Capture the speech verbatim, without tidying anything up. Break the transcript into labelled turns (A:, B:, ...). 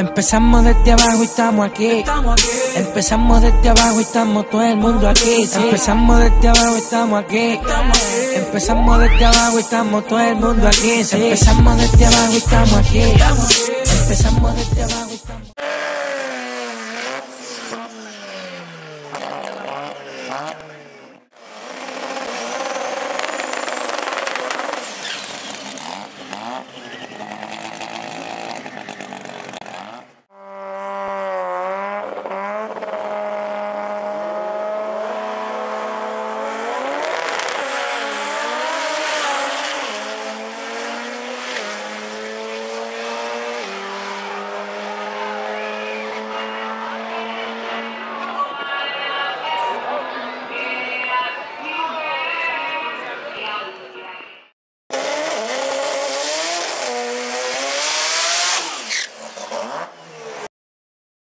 A: Empezamos desde abajo y estamos aquí. Empezamos desde abajo y estamos todo el mundo aquí. Empezamos desde abajo y estamos aquí. Empezamos desde abajo y estamos todo el mundo aquí. Empezamos desde abajo y estamos aquí. Empezamos desde abajo.